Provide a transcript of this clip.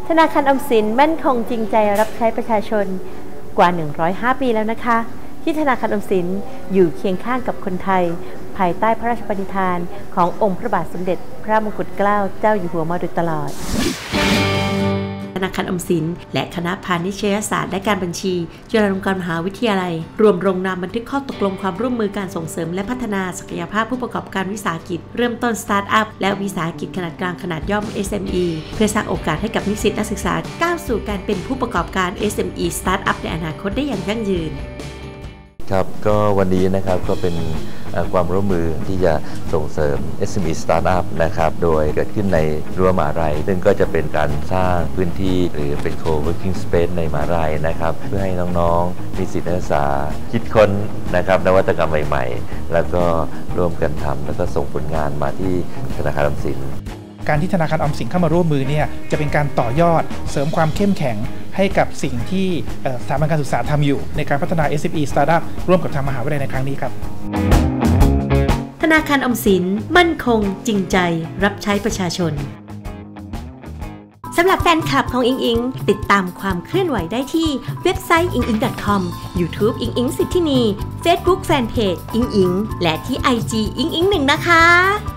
ธนาคารออมสินมั่นคงจริงใจรับใช้ประชาชนกว่า105ปีแล้วนะคะที่ธนาคารออมสินอยู่เคียงข้างกับคนไทยภายใต้พระราชปณิธานขององค์พระบาทสมเด็จพระมงกุฎเกล้าเจ้าอยู่หัวมาโดยตลอดธนาคารออมสินและคณะพาณิชยศาสตร์และการบัญชีจุฬาลงกรณ์มหาวิทยาลัยรวมลงนามบันทึกข้อตกลงความร่วมมือการส่งเสริมและพัฒนาศักยภาพผู้ประกอบการวิสาหกิจเริ่มต้นสตาร์ทอัพและวิสาหกิจขนาดกลางขนาดย่อม SME เพื่อสร้างโอกาสให้กับนิสิตนักศึกษาก้าวสู่การเป็นผู้ประกอบการ SME สตาร์ทอัพในอนาคตได้อย่างยั่งยืนครับก็วันนี้นะครับก็เป็นความร่วมมือที่จะส่งเสริม SME Startup นะครับโดยเกิดขึ้นในรั้วมหาวิทยาลัยซึ่งก็จะเป็นการสร้างพื้นที่หรือเป็น Co-working Space ในมหาวิทยาลัยนะครับเพื่อให้น้องๆนิสิตนักศึกษาคิดค้นนะครับนวัตกรรมใหม่ๆแล้วก็ร่วมกันทำแล้วก็ส่งผลงานมาที่ธนาคารออมสินการที่ธนาคารออมสินเข้ามาร่วมมือเนี่ยจะเป็นการต่อยอดเสริมความเข้มแข็งให้กับสิ่งที่สถาบันการศึกษาทำอยู่ในการพัฒนา SME Startup ร่วมกับทางมหาวิทยาลัยในครั้งนี้ครับธนาคารออมสินมั่นคงจริงใจรับใช้ประชาชนสำหรับแฟนคลับของอิงอิงติดตามความเคลื่อนไหวได้ที่เว็บไซต์ inging.com YouTube อิงอิงสิทธินี Facebook Fanpage อิงอิงและที่ IG อิงอิง1นะคะ